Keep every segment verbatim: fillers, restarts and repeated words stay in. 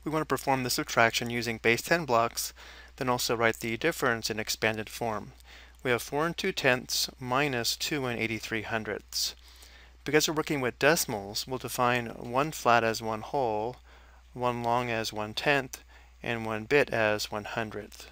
We want to perform the subtraction using base ten blocks, then also write the difference in expanded form. We have four and two tenths minus two and eighty-three hundredths. Because we're working with decimals, we'll define one flat as one whole, one long as one tenth, and one bit as one hundredth.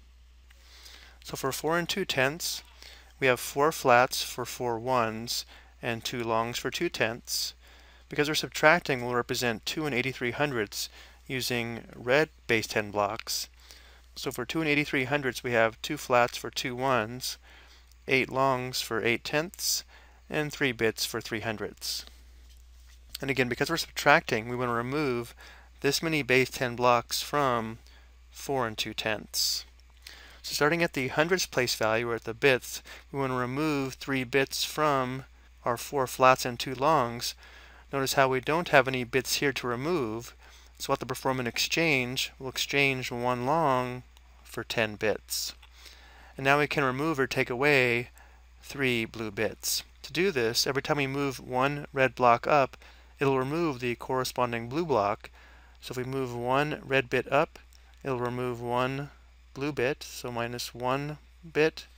So for four and two tenths, we have four flats for four ones and two longs for two tenths. Because we're subtracting, we'll represent two and eighty-three hundredths using red base ten blocks. So for two and eighty-three hundredths, we have two flats for two ones, eight longs for eight tenths, and three bits for three hundredths. And again, because we're subtracting, we want to remove this many base ten blocks from four and two tenths. So starting at the hundredths place value, or at the bits, we want to remove three bits from our four flats and two longs. Notice how we don't have any bits here to remove, so we'll have to perform an exchange. We'll exchange one long for ten bits. And now we can remove or take away three blue bits. To do this, every time we move one red block up, it'll remove the corresponding blue block. So if we move one red bit up, it'll remove one blue bit, so minus one bit,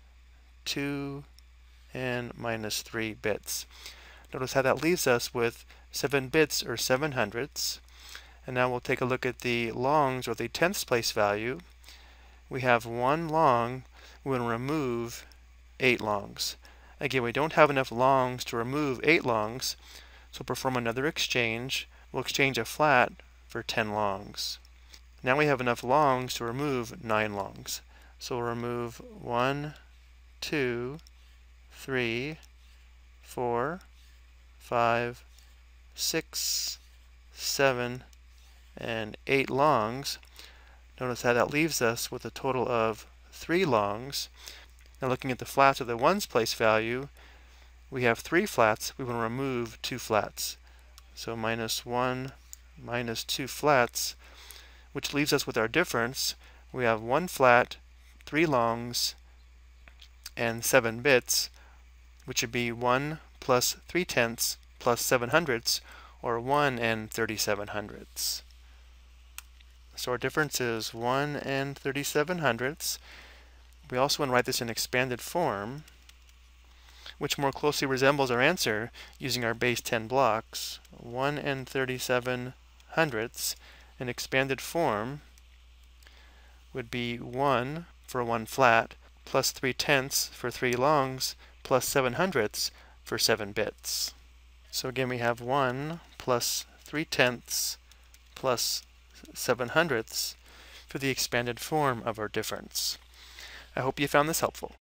two, and minus three bits. Notice how that leaves us with seven bits, or seven hundredths. And now we'll take a look at the longs, or the tenths place value. We have one long. We want to remove eight longs. Again, we don't have enough longs to remove eight longs, so perform another exchange. We'll exchange a flat for ten longs. Now we have enough longs to remove nine longs. So we'll remove one, two, three, four, five, six, seven, and eight longs. Notice how that leaves us with a total of three longs. Now looking at the flats of the ones place value, we have three flats. We want to remove two flats. So minus one, minus two flats, which leaves us with our difference. We have one flat, three longs, and seven bits, which would be one plus three tenths plus seven hundredths, or one and thirty-seven hundredths. So our difference is one and thirty-seven hundredths. We also want to write this in expanded form, which more closely resembles our answer using our base ten blocks. one and thirty-seven hundredths in expanded form would be one for one flat, plus three tenths for three longs, plus seven hundredths for seven bits. So again, we have one plus three tenths plus seven hundredths for the expanded form of our difference. I hope you found this helpful.